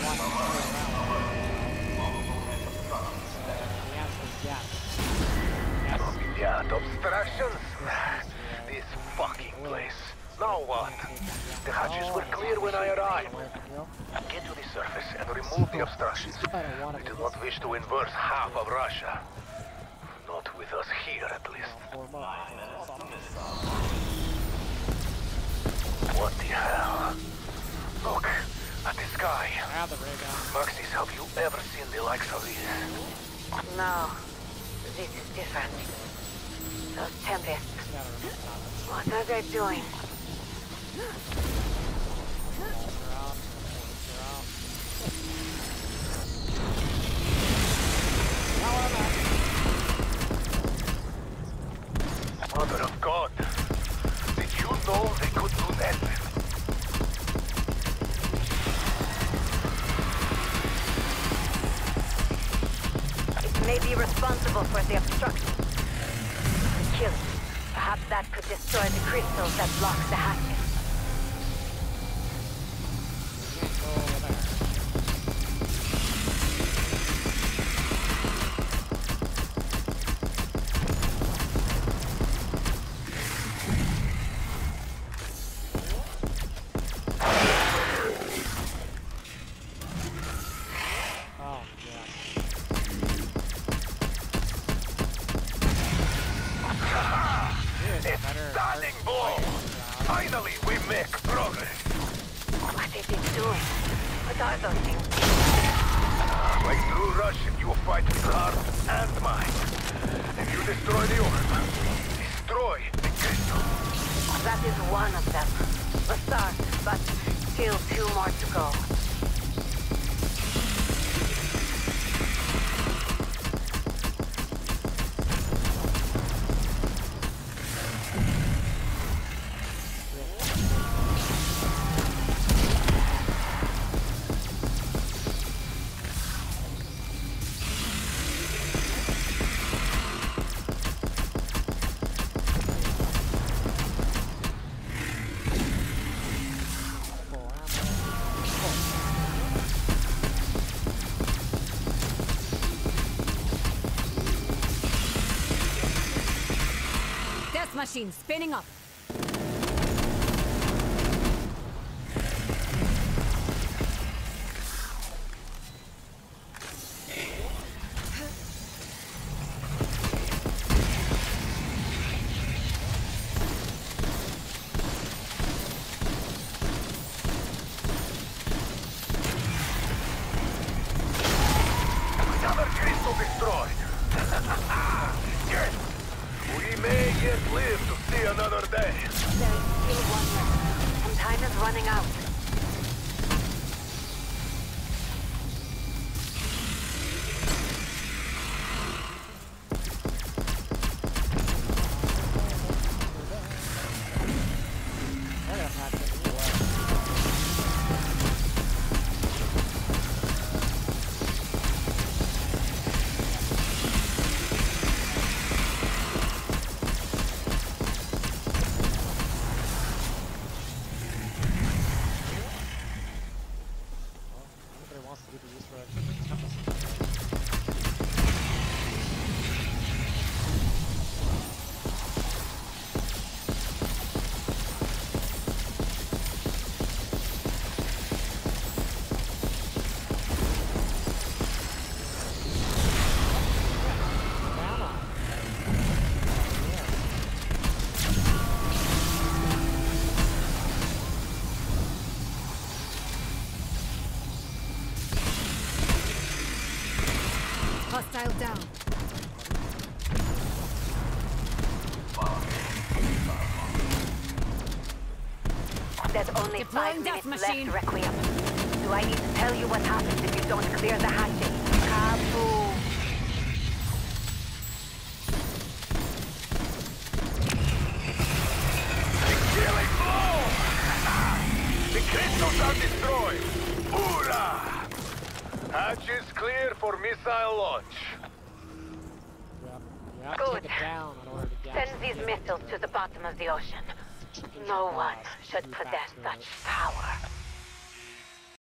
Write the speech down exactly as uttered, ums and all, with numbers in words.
Yeah, obstructions? This fucking place. Now what? The hatches were clear when I arrived. Get to the surface and remove the obstructions. We do not wish to inverse half of Russia. Not with us here, at least. What the hell? Look, at the sky. Maxis, have you ever seen the likes of this? No. This is different. Those Tempests. What are they doing? Mother of God! Did you know they could do that? It may be responsible for the obstruction. Kill it. Perhaps that could destroy the crystals that block the hatches. Machine spinning up. Another crystal destroyed. Yes. We may yet live to see another day. There is still one left, and time is running out. Hostile down. There's only Deploying five minutes machine. left, Requiem. Do I need to tell you what happens if you don't clear the hatches? Kaboom! The killing blow! The crystals are destroyed! Hoorah! Hatches clear for missile launch. Yep. Yep. Good. Take it down in order to get Send these missiles to the bottom of the ocean. No one should possess such power.